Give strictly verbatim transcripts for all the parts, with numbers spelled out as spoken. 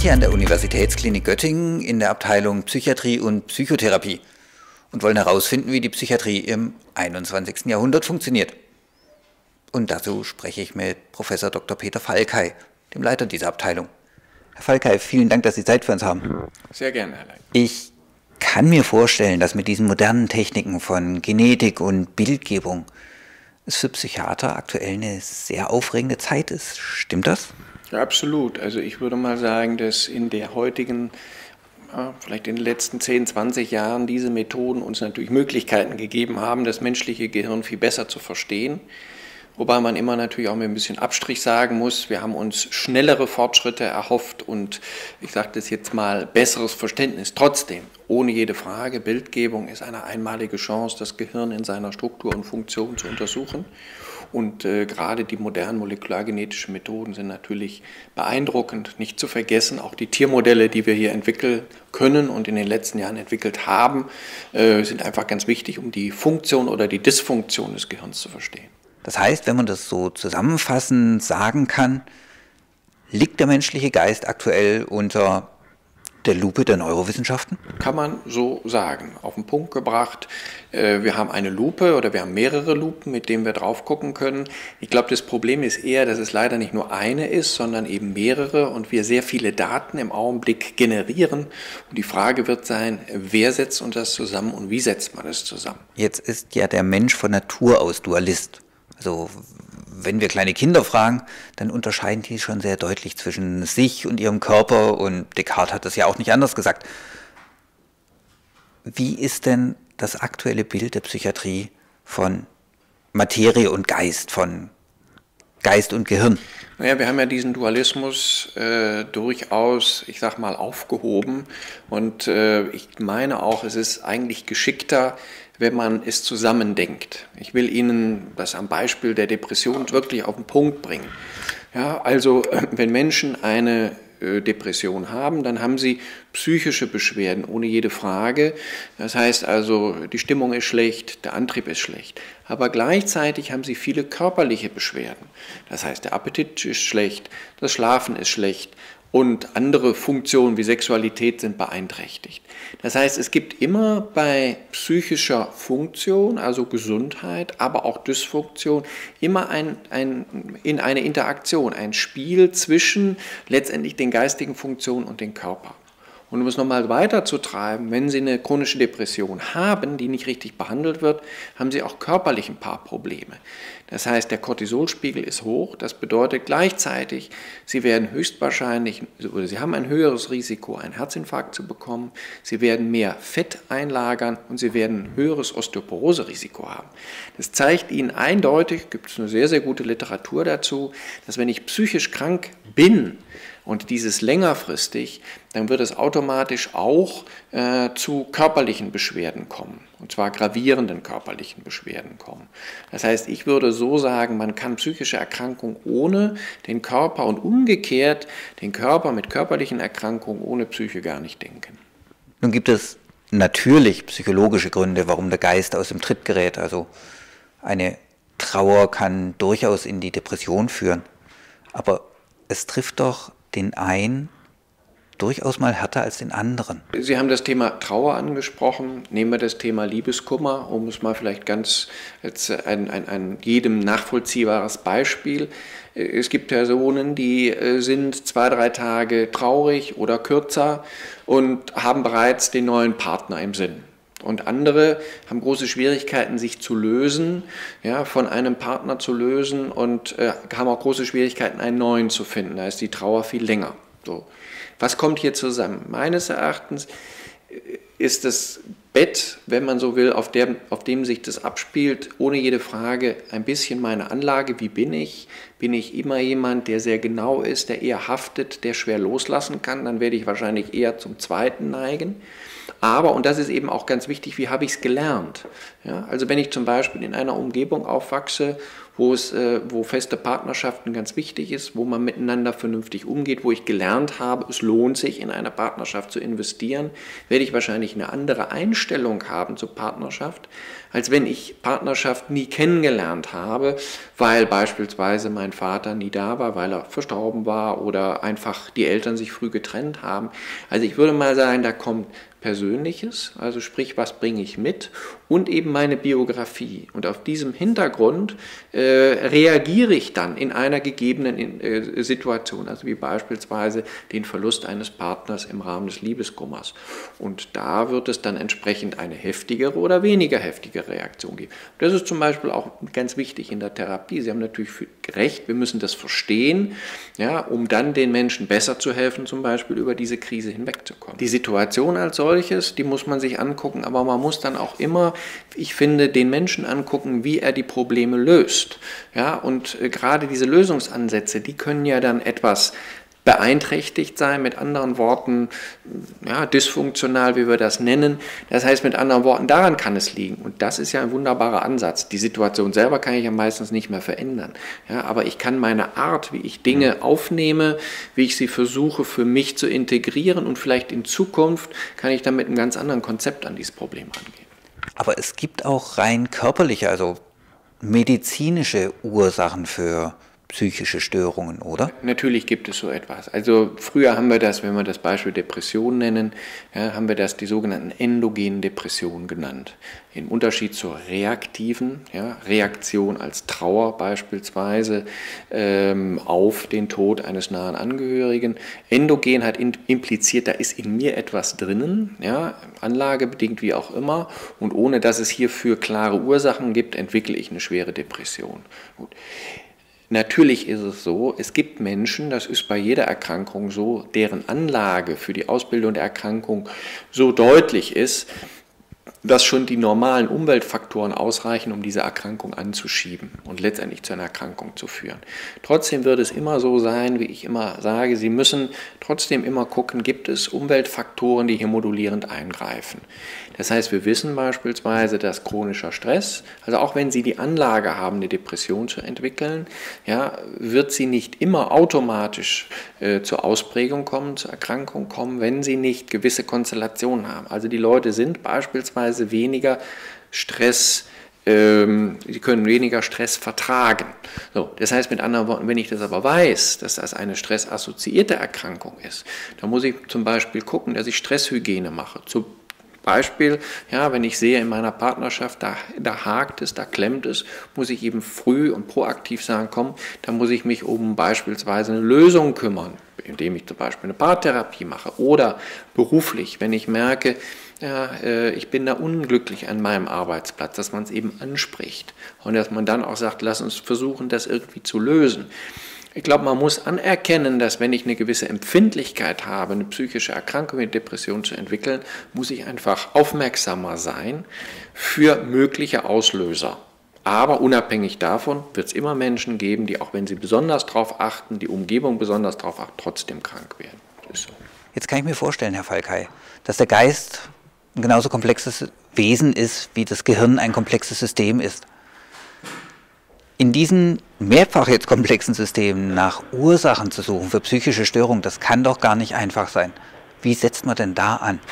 hier an der Universitätsklinik Göttingen in der Abteilung Psychiatrie und Psychotherapie und wollen herausfinden, wie die Psychiatrie im einundzwanzigsten Jahrhundert funktioniert. Und dazu spreche ich mit Professor Doktor Peter Falkay, dem Leiter dieser Abteilung. Herr Falkay, vielen Dank, dass Sie Zeit für uns haben. Sehr gerne, Herr Leitner. Ich kann mir vorstellen, dass mit diesen modernen Techniken von Genetik und Bildgebung es für Psychiater aktuell eine sehr aufregende Zeit ist. Stimmt das? Ja, absolut. Also ich würde mal sagen, dass in der heutigen, ja, vielleicht in den letzten zehn, zwanzig Jahren diese Methoden uns natürlich Möglichkeiten gegeben haben, das menschliche Gehirn viel besser zu verstehen. Wobei man immer natürlich auch mit ein bisschen Abstrich sagen muss, wir haben uns schnellere Fortschritte erhofft und ich sage das jetzt mal, besseres Verständnis. Trotzdem, ohne jede Frage, Bildgebung ist eine einmalige Chance, das Gehirn in seiner Struktur und Funktion zu untersuchen. Und äh, gerade die modernen molekulargenetischen Methoden sind natürlich beeindruckend. Nicht zu vergessen, auch die Tiermodelle, die wir hier entwickeln können und in den letzten Jahren entwickelt haben, äh, sind einfach ganz wichtig, um die Funktion oder die Dysfunktion des Gehirns zu verstehen. Das heißt, wenn man das so zusammenfassend sagen kann, liegt der menschliche Geist aktuell unter der Lupe der Neurowissenschaften? Kann man so sagen. Auf den Punkt gebracht, wir haben eine Lupe oder wir haben mehrere Lupen, mit denen wir drauf gucken können. Ich glaube, das Problem ist eher, dass es leider nicht nur eine ist, sondern eben mehrere und wir sehr viele Daten im Augenblick generieren. Und die Frage wird sein, wer setzt uns das zusammen und wie setzt man das zusammen? Jetzt ist ja der Mensch von Natur aus Dualist. Also wenn wir kleine Kinder fragen, dann unterscheiden die schon sehr deutlich zwischen sich und ihrem Körper und Descartes hat das ja auch nicht anders gesagt. Wie ist denn das aktuelle Bild der Psychiatrie von Materie und Geist, von Geist und Gehirn? Naja, wir haben ja diesen Dualismus äh, durchaus, ich sag mal, aufgehoben und äh, ich meine auch, es ist eigentlich geschickter, wenn man es zusammendenkt. Ich will Ihnen das am Beispiel der Depression wirklich auf den Punkt bringen. Ja, also wenn Menschen eine äh, Depression haben, dann haben sie psychische Beschwerden, ohne jede Frage. Das heißt also, die Stimmung ist schlecht, der Antrieb ist schlecht. Aber gleichzeitig haben sie viele körperliche Beschwerden. Das heißt, der Appetit ist schlecht, das Schlafen ist schlecht. Und andere Funktionen wie Sexualität sind beeinträchtigt. Das heißt, es gibt immer bei psychischer Funktion, also Gesundheit, aber auch Dysfunktion, immer ein, ein, in eine Interaktion, ein Spiel zwischen letztendlich den geistigen Funktionen und dem Körper. Und um es nochmal weiterzutreiben, wenn Sie eine chronische Depression haben, die nicht richtig behandelt wird, haben Sie auch körperlich ein paar Probleme. Das heißt, der Cortisolspiegel ist hoch, das bedeutet gleichzeitig, Sie werden höchstwahrscheinlich, oder Sie haben ein höheres Risiko, einen Herzinfarkt zu bekommen, Sie werden mehr Fett einlagern und Sie werden ein höheres Osteoporose-Risiko haben. Das zeigt Ihnen eindeutig, gibt es eine sehr, sehr gute Literatur dazu, dass wenn ich psychisch krank bin, und dieses längerfristig, dann wird es automatisch auch äh, zu körperlichen Beschwerden kommen, und zwar gravierenden körperlichen Beschwerden kommen. Das heißt, ich würde so sagen, man kann psychische Erkrankungen ohne den Körper und umgekehrt den Körper mit körperlichen Erkrankungen ohne Psyche gar nicht denken. Nun gibt es natürlich psychologische Gründe, warum der Geist aus dem Tritt gerät. Also eine Trauer kann durchaus in die Depression führen, aber es trifft doch den einen durchaus mal härter als den anderen. Sie haben das Thema Trauer angesprochen. Nehmen wir das Thema Liebeskummer, um es mal vielleicht ganz als ein, ein, ein jedem nachvollziehbares Beispiel. Es gibt Personen, die sind zwei, drei Tage traurig oder kürzer und haben bereits den neuen Partner im Sinn. Und andere haben große Schwierigkeiten, sich zu lösen, ja, von einem Partner zu lösen und äh, haben auch große Schwierigkeiten, einen neuen zu finden. Da ist die Trauer viel länger. So. Was kommt hier zusammen? Meines Erachtens ist das Bett, wenn man so will, auf, der, auf dem sich das abspielt, ohne jede Frage ein bisschen meine Anlage. Wie bin ich? Bin ich immer jemand, der sehr genau ist, der eher haftet, der schwer loslassen kann? Dann werde ich wahrscheinlich eher zum Zweiten neigen. Aber, und das ist eben auch ganz wichtig, wie habe ich es gelernt? Ja, also wenn ich zum Beispiel in einer Umgebung aufwachse, wo, es, äh, wo feste Partnerschaften ganz wichtig ist, wo man miteinander vernünftig umgeht, wo ich gelernt habe, es lohnt sich, in eine Partnerschaft zu investieren, werde ich wahrscheinlich eine andere Einstellung haben zur Partnerschaft, als wenn ich Partnerschaft nie kennengelernt habe, weil beispielsweise mein Vater nie da war, weil er verstorben war oder einfach die Eltern sich früh getrennt haben. Also ich würde mal sagen, da kommt Persönliches, also sprich, was bringe ich mit, und eben meine Biografie. Und auf diesem Hintergrund äh, reagiere ich dann in einer gegebenen äh, Situation, also wie beispielsweise den Verlust eines Partners im Rahmen des Liebeskummers. Und da wird es dann entsprechend eine heftigere oder weniger heftige Reaktion geben. Das ist zum Beispiel auch ganz wichtig in der Therapie. Sie haben natürlich recht, wir müssen das verstehen, ja, um dann den Menschen besser zu helfen, zum Beispiel über diese Krise hinwegzukommen. Die Situation als solches, die muss man sich angucken, aber man muss dann auch immer, ich finde, den Menschen angucken, wie er die Probleme löst. Ja, und äh, gerade diese Lösungsansätze, die können ja dann etwas beeinträchtigt sein, mit anderen Worten, ja, dysfunktional, wie wir das nennen. Das heißt, mit anderen Worten, daran kann es liegen. Und das ist ja ein wunderbarer Ansatz. Die Situation selber kann ich ja meistens nicht mehr verändern. Ja, aber ich kann meine Art, wie ich Dinge aufnehme, wie ich sie versuche für mich zu integrieren, und vielleicht in Zukunft kann ich dann mit einem ganz anderen Konzept an dieses Problem rangehen. Aber es gibt auch rein körperliche, also medizinische Ursachen für psychische Störungen, oder? Natürlich gibt es so etwas. Also früher haben wir das, wenn wir das Beispiel Depression nennen, ja, haben wir das die sogenannten endogenen Depressionen genannt. Im Unterschied zur reaktiven, ja, Reaktion als Trauer beispielsweise ähm, auf den Tod eines nahen Angehörigen. Endogen hat in, impliziert, da ist in mir etwas drinnen, ja, anlagebedingt wie auch immer, und ohne dass es hierfür klare Ursachen gibt, entwickle ich eine schwere Depression. Gut. Natürlich ist es so, es gibt Menschen, das ist bei jeder Erkrankung so, deren Anlage für die Ausbildung der Erkrankung so deutlich ist, dass schon die normalen Umweltfaktoren ausreichen, um diese Erkrankung anzuschieben und letztendlich zu einer Erkrankung zu führen. Trotzdem wird es immer so sein, wie ich immer sage, Sie müssen trotzdem immer gucken, gibt es Umweltfaktoren, die hier modulierend eingreifen. Das heißt, wir wissen beispielsweise, dass chronischer Stress, also auch wenn Sie die Anlage haben, eine Depression zu entwickeln, ja, wird sie nicht immer automatisch äh, zur Ausprägung kommen, zur Erkrankung kommen, wenn Sie nicht gewisse Konstellationen haben. Also die Leute sind beispielsweise weniger Stress, ähm, sie können weniger Stress vertragen. So, das heißt mit anderen Worten, wenn ich das aber weiß, dass das eine stressassoziierte Erkrankung ist, dann muss ich zum Beispiel gucken, dass ich Stresshygiene mache. Zu Beispiel, ja, wenn ich sehe in meiner Partnerschaft, da, da hakt es, da klemmt es, muss ich eben früh und proaktiv sagen, komm, da muss ich mich um beispielsweise eine Lösung kümmern, indem ich zum Beispiel eine Paartherapie mache, oder beruflich, wenn ich merke, ja, äh, ich bin da unglücklich an meinem Arbeitsplatz, dass man es eben anspricht und dass man dann auch sagt, lass uns versuchen, das irgendwie zu lösen. Ich glaube, man muss anerkennen, dass wenn ich eine gewisse Empfindlichkeit habe, eine psychische Erkrankung, eine Depression zu entwickeln, muss ich einfach aufmerksamer sein für mögliche Auslöser. Aber unabhängig davon wird es immer Menschen geben, die, auch wenn sie besonders darauf achten, die Umgebung besonders darauf achtet, trotzdem krank werden. Das ist so. Jetzt kann ich mir vorstellen, Herr Falkay, dass der Geist ein genauso komplexes Wesen ist, wie das Gehirn ein komplexes System ist. In diesen mehrfach jetzt komplexen Systemen nach Ursachen zu suchen für psychische Störungen, das kann doch gar nicht einfach sein. Wie setzt man denn da an?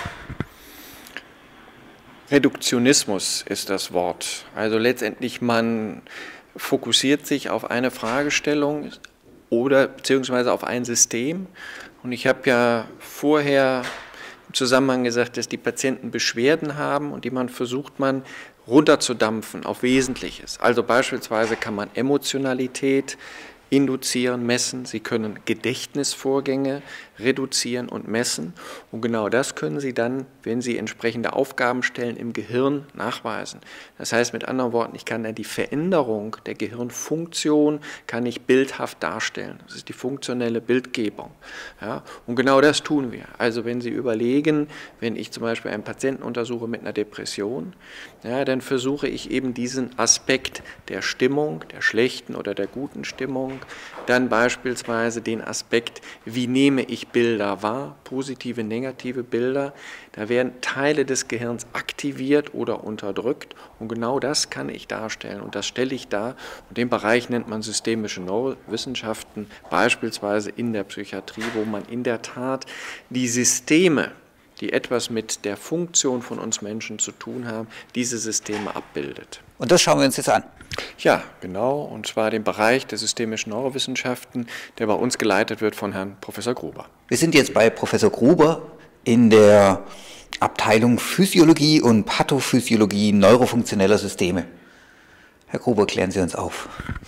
Reduktionismus ist das Wort. Also letztendlich, man fokussiert sich auf eine Fragestellung oder beziehungsweise auf ein System. Und ich habe ja vorher im Zusammenhang gesagt, dass die Patienten Beschwerden haben und die man versucht man runterzudampfen auf Wesentliches. Also beispielsweise kann man Emotionalität induzieren, messen. Sie können Gedächtnisvorgänge reduzieren und messen. Und genau das können Sie dann, wenn Sie entsprechende Aufgaben stellen, im Gehirn nachweisen. Das heißt mit anderen Worten, ich kann dann die Veränderung der Gehirnfunktion kann ich bildhaft darstellen. Das ist die funktionelle Bildgebung. Ja, und genau das tun wir. Also wenn Sie überlegen, wenn ich zum Beispiel einen Patienten untersuche mit einer Depression, ja, dann versuche ich eben diesen Aspekt der Stimmung, der schlechten oder der guten Stimmung, dann beispielsweise den Aspekt, wie nehme ich Bilder wahr, positive, negative Bilder. Da werden Teile des Gehirns aktiviert oder unterdrückt und genau das kann ich darstellen und das stelle ich dar. Und den Bereich nennt man systemische Neurowissenschaften, beispielsweise in der Psychiatrie, wo man in der Tat die Systeme, die etwas mit der Funktion von uns Menschen zu tun haben, diese Systeme abbildet. Und das schauen wir uns jetzt an. Ja, genau, und zwar den Bereich der systemischen Neurowissenschaften, der bei uns geleitet wird von Herrn Professor Gruber. Wir sind jetzt bei Professor Gruber in der Abteilung Physiologie und Pathophysiologie neurofunktioneller Systeme. Herr Gruber, klären Sie uns auf.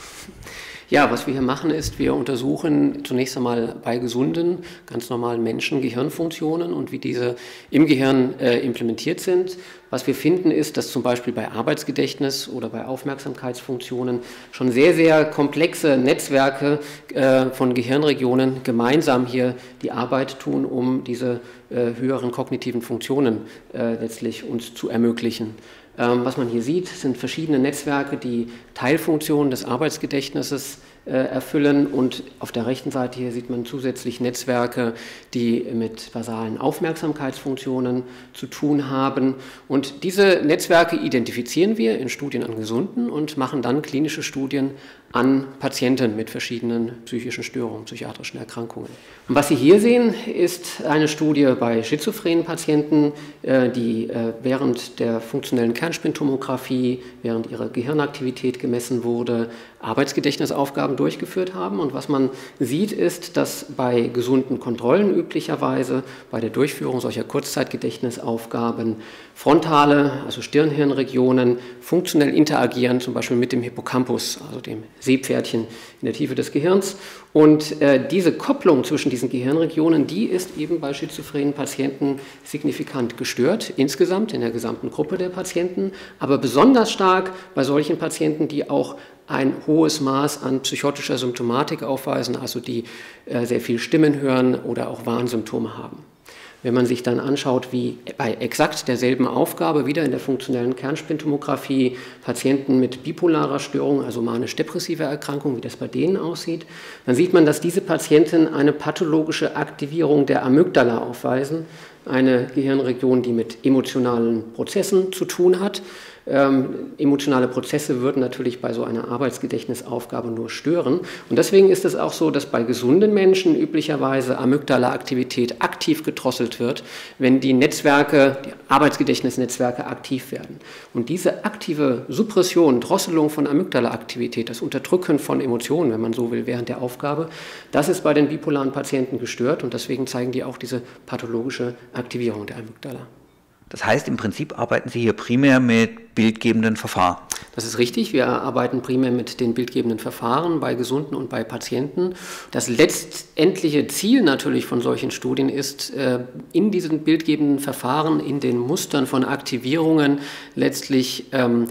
Ja, was wir hier machen ist, wir untersuchen zunächst einmal bei gesunden, ganz normalen Menschen Gehirnfunktionen und wie diese im Gehirn äh, implementiert sind. Was wir finden ist, dass zum Beispiel bei Arbeitsgedächtnis oder bei Aufmerksamkeitsfunktionen schon sehr, sehr komplexe Netzwerke äh, von Gehirnregionen gemeinsam hier die Arbeit tun, um diese äh, höheren kognitiven Funktionen äh, letztlich uns zu ermöglichen. Was man hier sieht, sind verschiedene Netzwerke, die Teilfunktionen des Arbeitsgedächtnisses äh, erfüllen und auf der rechten Seite hier sieht man zusätzlich Netzwerke, die mit basalen Aufmerksamkeitsfunktionen zu tun haben und diese Netzwerke identifizieren wir in Studien an Gesunden und machen dann klinische Studien an Patienten mit verschiedenen psychischen Störungen, psychiatrischen Erkrankungen. Und was Sie hier sehen, ist eine Studie bei schizophrenen Patienten, die während der funktionellen Kernspintomographie, während ihrer Gehirnaktivität gemessen wurde, Arbeitsgedächtnisaufgaben durchgeführt haben. Und was man sieht, ist, dass bei gesunden Kontrollen üblicherweise bei der Durchführung solcher Kurzzeitgedächtnisaufgaben frontale, also Stirnhirnregionen, funktionell interagieren, zum Beispiel mit dem Hippocampus, also dem Seepferdchen in der Tiefe des Gehirns. Und äh, diese Kopplung zwischen diesen Gehirnregionen, die ist eben bei schizophrenen Patienten signifikant gestört, insgesamt in der gesamten Gruppe der Patienten, aber besonders stark bei solchen Patienten, die auch ein hohes Maß an psychotischer Symptomatik aufweisen, also die äh, sehr viel Stimmen hören oder auch Warnsymptome haben. Wenn man sich dann anschaut, wie bei exakt derselben Aufgabe, wieder in der funktionellen Kernspintomographie, Patienten mit bipolarer Störung, also manisch-depressiver Erkrankung, wie das bei denen aussieht, dann sieht man, dass diese Patienten eine pathologische Aktivierung der Amygdala aufweisen, eine Gehirnregion, die mit emotionalen Prozessen zu tun hat. Ähm, emotionale Prozesse würden natürlich bei so einer Arbeitsgedächtnisaufgabe nur stören. Und deswegen ist es auch so, dass bei gesunden Menschen üblicherweise Amygdala-Aktivität aktiv gedrosselt wird, wenn die Netzwerke, die Arbeitsgedächtnisnetzwerke aktiv werden. Und diese aktive Suppression, Drosselung von Amygdala-Aktivität, das Unterdrücken von Emotionen, wenn man so will, während der Aufgabe, das ist bei den bipolaren Patienten gestört und deswegen zeigen die auch diese pathologische Aktivierung der Amygdala. Das heißt, im Prinzip arbeiten Sie hier primär mit bildgebenden Verfahren. Das ist richtig. Wir arbeiten primär mit den bildgebenden Verfahren bei Gesunden und bei Patienten. Das letztendliche Ziel natürlich von solchen Studien ist, in diesen bildgebenden Verfahren, in den Mustern von Aktivierungen letztlich ähm,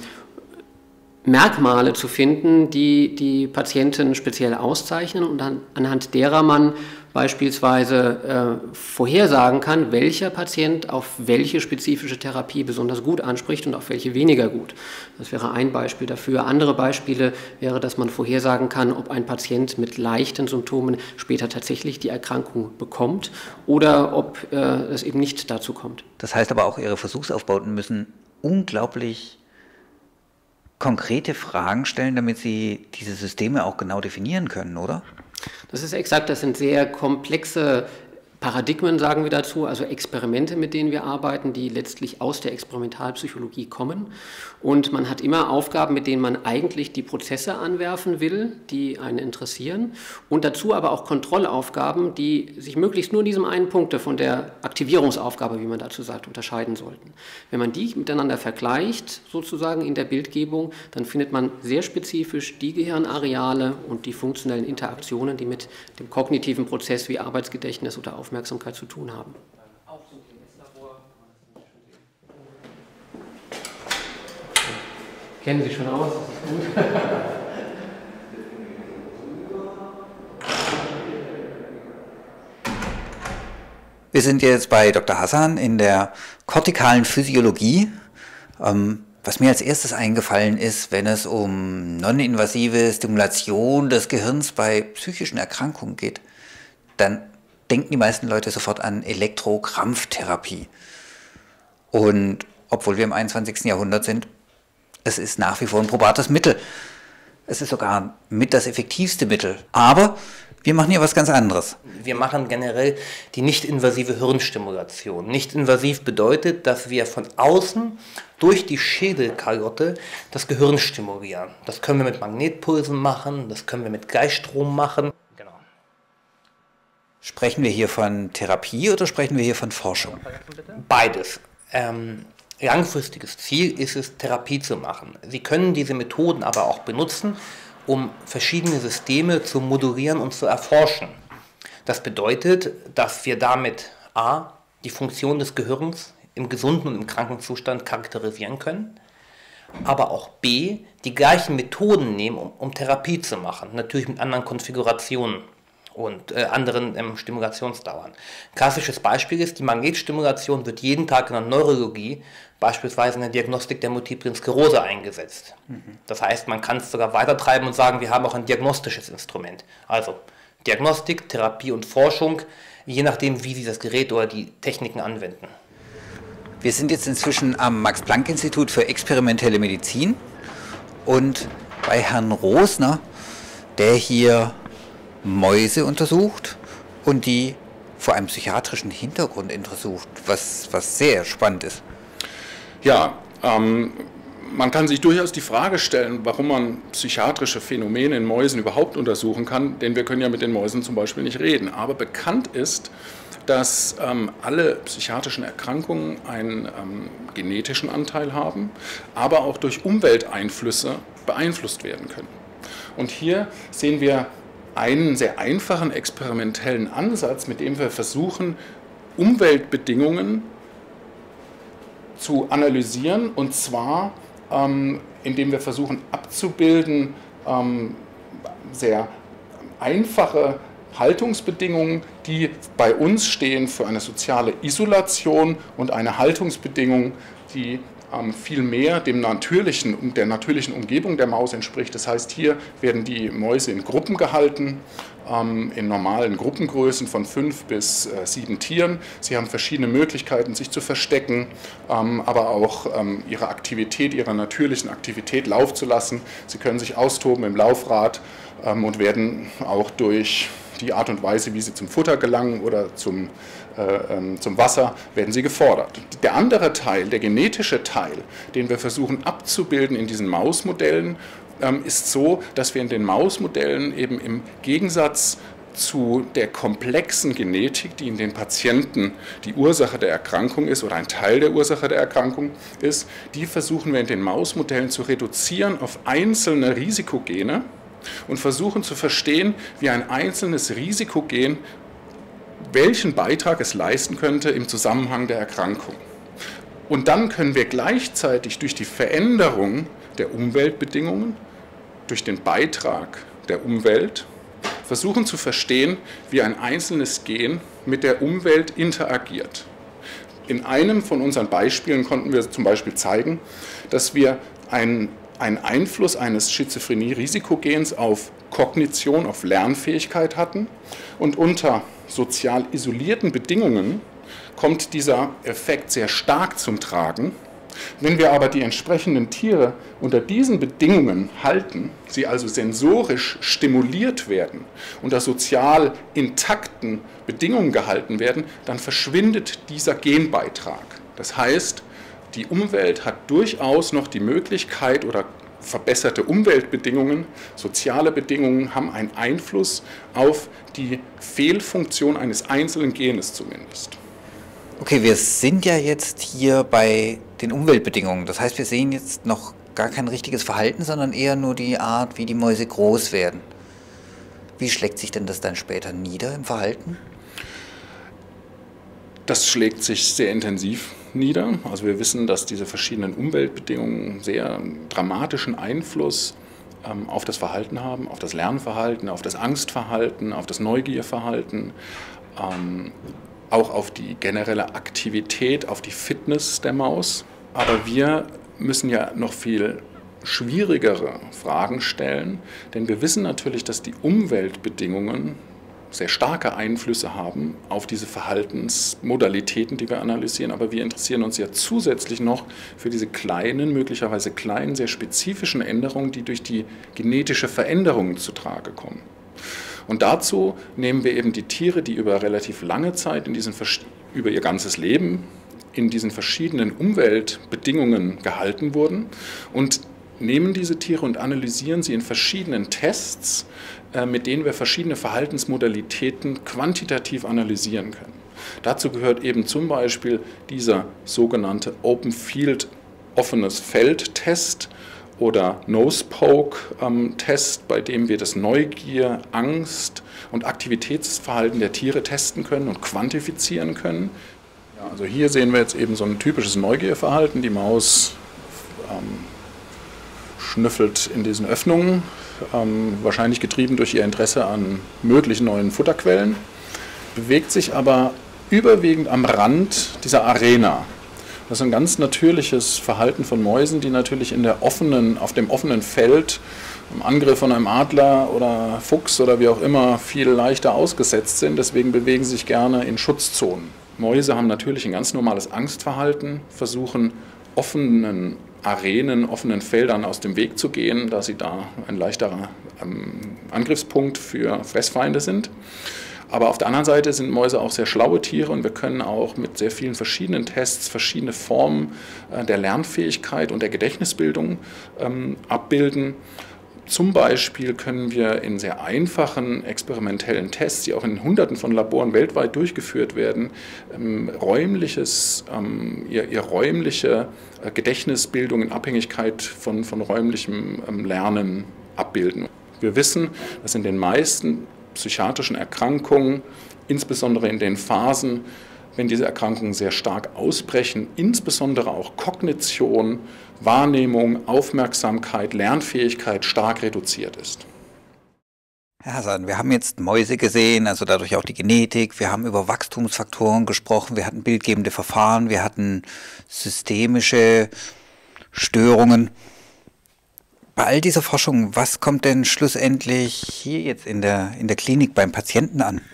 Merkmale zu finden, die die Patienten speziell auszeichnen und an, anhand derer man beispielsweise äh, vorhersagen kann, welcher Patient auf welche spezifische Therapie besonders gut anspricht und auf welche weniger gut. Das wäre ein Beispiel dafür. Andere Beispiele wäre, dass man vorhersagen kann, ob ein Patient mit leichten Symptomen später tatsächlich die Erkrankung bekommt oder ob äh, es eben nicht dazu kommt. Das heißt aber auch, Ihre Versuchsaufbauten müssen unglaublich konkrete Fragen stellen, damit Sie diese Systeme auch genau definieren können, oder? Das ist exakt, das sind sehr komplexe Paradigmen, sagen wir dazu, also Experimente, mit denen wir arbeiten, die letztlich aus der Experimentalpsychologie kommen. Und man hat immer Aufgaben, mit denen man eigentlich die Prozesse anwerfen will, die einen interessieren. Und dazu aber auch Kontrollaufgaben, die sich möglichst nur in diesem einen Punkt von der Aktivierungsaufgabe, wie man dazu sagt, unterscheiden sollten. Wenn man die miteinander vergleicht, sozusagen in der Bildgebung, dann findet man sehr spezifisch die Gehirnareale und die funktionellen Interaktionen, die mit dem kognitiven Prozess wie Arbeitsgedächtnis oder Aufmerksamkeit Aufmerksamkeit zu tun haben. Kennen Sie schon aus? Das ist gut. Wir sind jetzt bei Doktor Hassan in der kortikalen Physiologie. Ähm, Was mir als erstes eingefallen ist, wenn es um non-invasive Stimulation des Gehirns bei psychischen Erkrankungen geht, dann denken die meisten Leute sofort an Elektrokrampftherapie. Und obwohl wir im einundzwanzigsten Jahrhundert sind, es ist nach wie vor ein probates Mittel. Es ist sogar mit das effektivste Mittel. Aber wir machen hier was ganz anderes. Wir machen generell die nicht-invasive Hirnstimulation. Nicht-invasiv bedeutet, dass wir von außen durch die Schädelkaryotte das Gehirn stimulieren. Das können wir mit Magnetpulsen machen, das können wir mit Gleichstrom machen. Genau. Sprechen wir hier von Therapie oder sprechen wir hier von Forschung? Beides. Ähm, langfristiges Ziel ist es, Therapie zu machen. Sie können diese Methoden aber auch benutzen, um verschiedene Systeme zu modulieren und zu erforschen. Das bedeutet, dass wir damit a. die Funktion des Gehirns im gesunden und im kranken Zustand charakterisieren können, aber auch b. die gleichen Methoden nehmen, um, um Therapie zu machen, natürlich mit anderen Konfigurationen und äh, anderen ähm, Stimulationsdauern. Klassisches Beispiel ist, die Magnetstimulation wird jeden Tag in der Neurologie, beispielsweise in der Diagnostik der Multiplen Sklerose eingesetzt. Mhm. Das heißt, man kann es sogar weitertreiben und sagen, wir haben auch ein diagnostisches Instrument. Also Diagnostik, Therapie und Forschung, je nachdem, wie Sie das Gerät oder die Techniken anwenden. Wir sind jetzt inzwischen am Max-Planck-Institut für experimentelle Medizin und bei Herrn Rosner, der hier Mäuse untersucht und die vor einem psychiatrischen Hintergrund untersucht, was, was sehr spannend ist. Ja, ähm, man kann sich durchaus die Frage stellen, warum man psychiatrische Phänomene in Mäusen überhaupt untersuchen kann, denn wir können ja mit den Mäusen zum Beispiel nicht reden. Aber bekannt ist, dass ähm, alle psychiatrischen Erkrankungen einen ähm, genetischen Anteil haben, aber auch durch Umwelteinflüsse beeinflusst werden können. Und hier sehen wir einen sehr einfachen experimentellen Ansatz, mit dem wir versuchen, Umweltbedingungen zu analysieren, und zwar ähm, indem wir versuchen abzubilden ähm, sehr einfache Haltungsbedingungen, die bei uns stehen für eine soziale Isolation, und eine Haltungsbedingung, die ähm, viel mehr dem natürlichen, der natürlichen Umgebung der Maus entspricht. Das heißt, hier werden die Mäuse in Gruppen gehalten, ähm, in normalen Gruppengrößen von fünf bis äh, sieben Tieren. Sie haben verschiedene Möglichkeiten, sich zu verstecken, ähm, aber auch ähm, ihre Aktivität, ihre natürlichen Aktivität laufen zu lassen. Sie können sich austoben im Laufrad ähm, und werden auch durch die Art und Weise, wie sie zum Futter gelangen oder zum, äh, zum Wasser, werden sie gefordert. Der andere Teil, der genetische Teil, den wir versuchen abzubilden in diesen Mausmodellen, ähm, ist so, dass wir in den Mausmodellen eben im Gegensatz zu der komplexen Genetik, die in den Patienten die Ursache der Erkrankung ist oder ein Teil der Ursache der Erkrankung ist, die versuchen wir in den Mausmodellen zu reduzieren auf einzelne Risikogene und versuchen zu verstehen, wie ein einzelnes Risikogen welchen Beitrag es leisten könnte im Zusammenhang der Erkrankung. Und dann können wir gleichzeitig durch die Veränderung der Umweltbedingungen, durch den Beitrag der Umwelt, versuchen zu verstehen, wie ein einzelnes Gen mit der Umwelt interagiert. In einem von unseren Beispielen konnten wir zum Beispiel zeigen, dass wir einen einen Einfluss eines Schizophrenie-Risikogens auf Kognition, auf Lernfähigkeit hatten, und unter sozial isolierten Bedingungen kommt dieser Effekt sehr stark zum Tragen. Wenn wir aber die entsprechenden Tiere unter diesen Bedingungen halten, sie also sensorisch stimuliert werden, unter sozial intakten Bedingungen gehalten werden, dann verschwindet dieser Genbeitrag. Das heißt, die Umwelt hat durchaus noch die Möglichkeit, oder verbesserte Umweltbedingungen, soziale Bedingungen haben einen Einfluss auf die Fehlfunktion eines einzelnen Genes zumindest. Okay, wir sind ja jetzt hier bei den Umweltbedingungen. Das heißt, wir sehen jetzt noch gar kein richtiges Verhalten, sondern eher nur die Art, wie die Mäuse groß werden. Wie schlägt sich denn das dann später nieder im Verhalten? Das schlägt sich sehr intensiv nieder. Also wir wissen, dass diese verschiedenen Umweltbedingungen sehr dramatischen Einfluss ähm, auf das Verhalten haben, auf das Lernverhalten, auf das Angstverhalten, auf das Neugierverhalten, ähm, auch auf die generelle Aktivität, auf die Fitness der Maus. Aber wir müssen ja noch viel schwierigere Fragen stellen, denn wir wissen natürlich, dass die Umweltbedingungen sehr starke Einflüsse haben auf diese Verhaltensmodalitäten, die wir analysieren, aber wir interessieren uns ja zusätzlich noch für diese kleinen, möglicherweise kleinen, sehr spezifischen Änderungen, die durch die genetische Veränderung zutage kommen. Und dazu nehmen wir eben die Tiere, die über relativ lange Zeit, in diesen, über ihr ganzes Leben, in diesen verschiedenen Umweltbedingungen gehalten wurden und nehmen diese Tiere und analysieren sie in verschiedenen Tests, mit denen wir verschiedene Verhaltensmodalitäten quantitativ analysieren können. Dazu gehört eben zum Beispiel dieser sogenannte Open Field offenes Feld-Test oder Nose-Poke-Test, bei dem wir das Neugier, Angst und Aktivitätsverhalten der Tiere testen können und quantifizieren können. Ja, also hier sehen wir jetzt eben so ein typisches Neugierverhalten. Die Maus ähm, schnüffelt in diesen Öffnungen, ähm, wahrscheinlich getrieben durch ihr Interesse an möglichen neuen Futterquellen, bewegt sich aber überwiegend am Rand dieser Arena. Das ist ein ganz natürliches Verhalten von Mäusen, die natürlich in der offenen, auf dem offenen Feld im Angriff von einem Adler oder Fuchs oder wie auch immer viel leichter ausgesetzt sind. Deswegen bewegen sie sich gerne in Schutzzonen. Mäuse haben natürlich ein ganz normales Angstverhalten, versuchen offenen Arenen, offenen Feldern aus dem Weg zu gehen, da sie da ein leichterer ähm, Angriffspunkt für Fressfeinde sind. Aber auf der anderen Seite sind Mäuse auch sehr schlaue Tiere und wir können auch mit sehr vielen verschiedenen Tests verschiedene Formen äh, der Lernfähigkeit und der Gedächtnisbildung ähm, abbilden. Zum Beispiel können wir in sehr einfachen experimentellen Tests, die auch in Hunderten von Laboren weltweit durchgeführt werden, ähm, räumliches, ähm, ihr, ihr räumliche äh, Gedächtnisbildung in Abhängigkeit von, von räumlichem ähm, Lernen abbilden. Wir wissen, dass in den meisten psychiatrischen Erkrankungen, insbesondere in den Phasen, wenn diese Erkrankungen sehr stark ausbrechen, insbesondere auch Kognition, Wahrnehmung, Aufmerksamkeit, Lernfähigkeit stark reduziert ist. Herr Hassan, wir haben jetzt Mäuse gesehen, also dadurch auch die Genetik, wir haben über Wachstumsfaktoren gesprochen, wir hatten bildgebende Verfahren, wir hatten systemische Störungen. Bei all dieser Forschung, was kommt denn schlussendlich hier jetzt in der, in der Klinik beim Patienten an?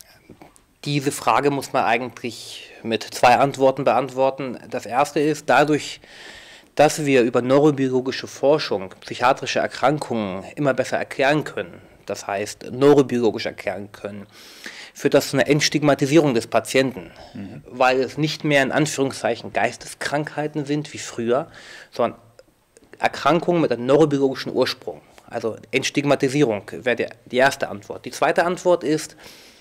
Diese Frage muss man eigentlich mit zwei Antworten beantworten. Das erste ist, dadurch, dass wir über neurobiologische Forschung psychiatrische Erkrankungen immer besser erklären können, das heißt neurobiologisch erklären können, führt das zu einer Entstigmatisierung des Patienten, mhm. weil es nicht mehr in Anführungszeichen Geisteskrankheiten sind wie früher, sondern Erkrankungen mit einem neurobiologischen Ursprung. Also Entstigmatisierung wäre die erste Antwort. Die zweite Antwort ist,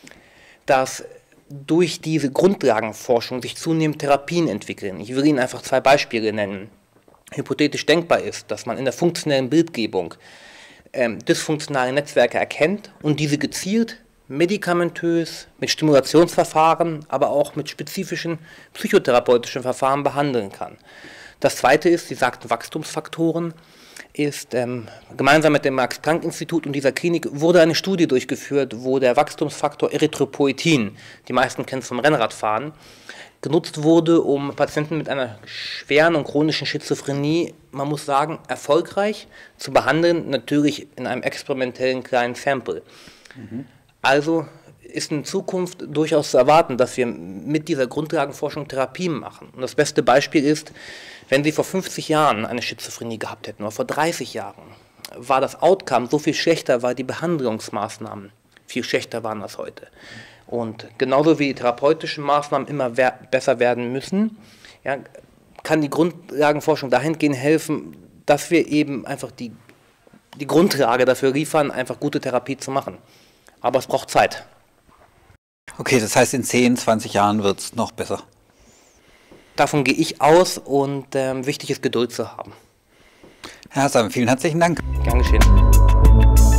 dass durch diese Grundlagenforschung sich zunehmend Therapien entwickeln. Ich will Ihnen einfach zwei Beispiele nennen. Hypothetisch denkbar ist, dass man in der funktionellen Bildgebung ähm, dysfunktionale Netzwerke erkennt und diese gezielt medikamentös mit Stimulationsverfahren, aber auch mit spezifischen psychotherapeutischen Verfahren behandeln kann. Das zweite ist, Sie sagten Wachstumsfaktoren, ist ähm, gemeinsam mit dem Max-Planck-Institut und dieser Klinik wurde eine Studie durchgeführt, wo der Wachstumsfaktor Erythropoietin, die meisten kennen es vom Rennradfahren, genutzt wurde, um Patienten mit einer schweren und chronischen Schizophrenie, man muss sagen, erfolgreich zu behandeln, natürlich in einem experimentellen kleinen Sample. Mhm. Also ist in Zukunft durchaus zu erwarten, dass wir mit dieser Grundlagenforschung Therapien machen. Und das beste Beispiel ist, wenn Sie vor fünfzig Jahren eine Schizophrenie gehabt hätten oder vor dreißig Jahren, war das Outcome so viel schlechter, weil die Behandlungsmaßnahmen viel schlechter waren als heute. Und genauso wie die therapeutischen Maßnahmen immer wer- besser werden müssen, ja, kann die Grundlagenforschung dahingehend helfen, dass wir eben einfach die, die Grundlage dafür liefern, einfach gute Therapie zu machen. Aber es braucht Zeit. Okay, das heißt, in zehn, zwanzig Jahren wird es noch besser. Davon gehe ich aus und ähm, wichtig ist, Geduld zu haben. Herr Hassan, vielen herzlichen Dank. Gern geschehen.